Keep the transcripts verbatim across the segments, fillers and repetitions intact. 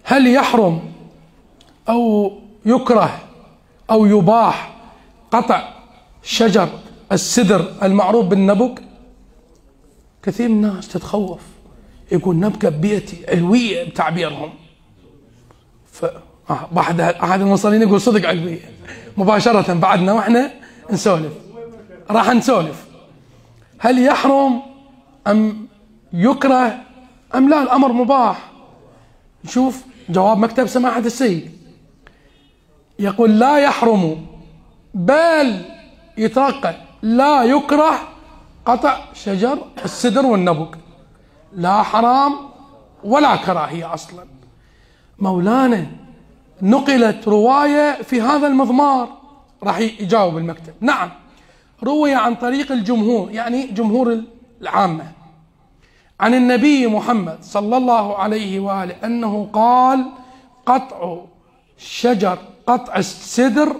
هل يحرم أو يكره أو يباح قطع شجر السدر المعروف بالنبق؟ كثير من الناس تتخوف، يقول نبقى ببيتي علوية بتعبيرهم. ف بعد أحد المصلين يقول صدق علوية مباشرة بعدنا وإحنا نسولف، راح نسولف هل يحرم أم يكره أم لا؟ الأمر مباح. نشوف جواب مكتب سماحة السيد، يقول لا يحرم بل يترقى لا يكره قطع شجر السدر والنبق، لا حرام ولا كراهية أصلا. مولانا نقلت رواية في هذا المضمار، راح يجاوب المكتب. نعم، روي عن طريق الجمهور، يعني جمهور العامة، عن النبي محمد صلى الله عليه وآله أنه قال قطع شجر قطع السدر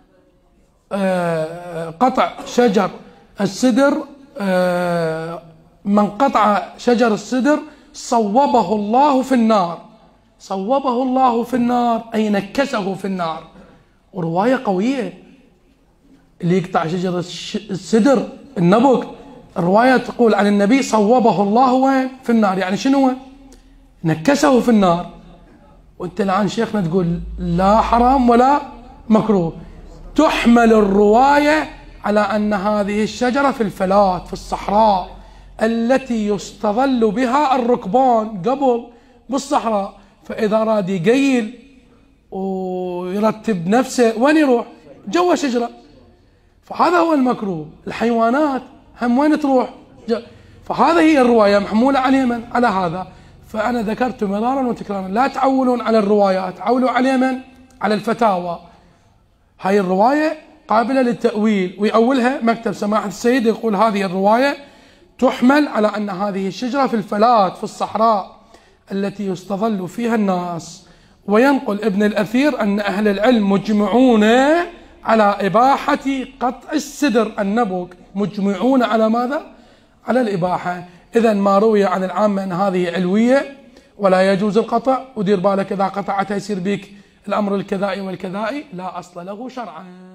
آه قطع شجر السدر آه من قطع شجر السدر صوبه الله في النار. صوبه الله في النار أي نكسه في النار، ورواية قوية. اللي يقطع شجر السدر النبق، الرواية تقول عن النبي صوبه الله وين؟ في النار، يعني شنو؟ نكسه في النار. وانت الآن شيخنا تقول لا حرام ولا مكروه. تحمل الرواية على أن هذه الشجرة في الفلات في الصحراء التي يستظل بها الركبان قبل بالصحراء، فإذا راد يقيل ويرتب نفسه وين يروح؟ جوا شجرة. فهذا هو المكروه. الحيوانات هم وين تروح؟ فهذه هي الرواية محمولة على من؟ على هذا. فأنا ذكرت مرارا وتكرارا لا تعولون على الروايات، عولوا على من؟ على الفتاوى. هاي الرواية قابلة للتأويل، ويأولها مكتب سماحة السيد، يقول هذه الرواية تحمل على أن هذه الشجرة في الفلات في الصحراء التي يستظل فيها الناس. وينقل ابن الأثير أن أهل العلم مجمعون على إباحة قطع السدر النبق، مجمعون على ماذا؟ على الإباحة. إذا ما روي عن العامة أن هذه علوية ولا يجوز القطع، ودير بالك إذا قطعتها يصير بك الأمر الكذائي والكذائي، لا أصل له شرعا.